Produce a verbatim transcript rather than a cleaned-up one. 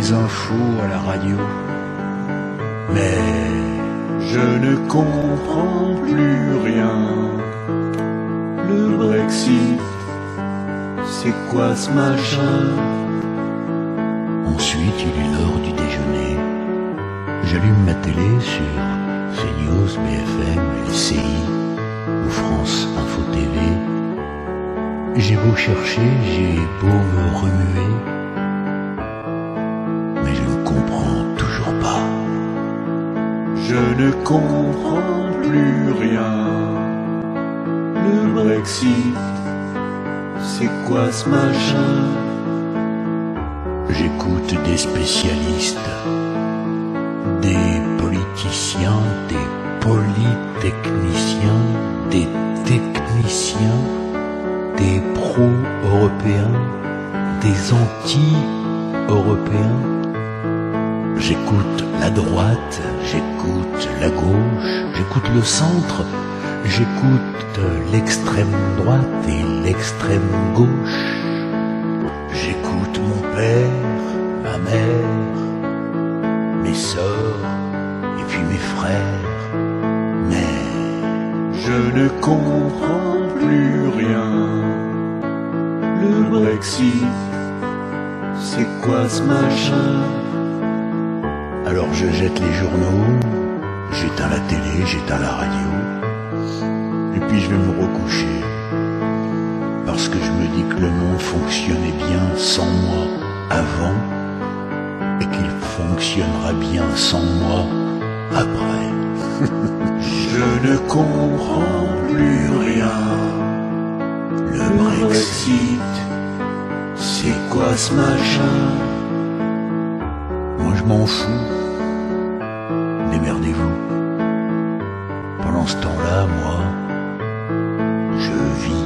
les infos à la radio. Mais je ne comprends plus rien. Le Brexit, c'est quoi ce machin? Ensuite, il est l'heure du déjeuner. J'allume ma télé sur CNews, B F M, L C I ou France Info T V. J'ai beau chercher, j'ai beau me remuer, mais je ne comprends toujours pas. Je ne comprends plus rien. Le Brexit, c'est quoi ce machin? J'écoute des spécialistes, des politiciens, des polytechniciens, des techniciens, des pro-européens, des anti-européens. J'écoute la droite, j'écoute la gauche, j'écoute le centre, j'écoute l'extrême droite et l'extrême gauche. J'écoute mon père, ma mère, mes sœurs et puis mes frères. Mais je ne comprends plus rien. Le Brexit, c'est quoi ce machin? alors je jette les journaux, j'éteins la télé, j'éteins la radio, et puis je vais me recoucher. Parce que je me dis que le monde fonctionnait bien sans moi avant, et qu'il fonctionnera bien sans moi après. Je ne comprends plus rien. Le Brexit, c'est quoi ce machin? Moi je m'en fous. Démerdez-vous. Pendant ce temps-là, moi, je vis.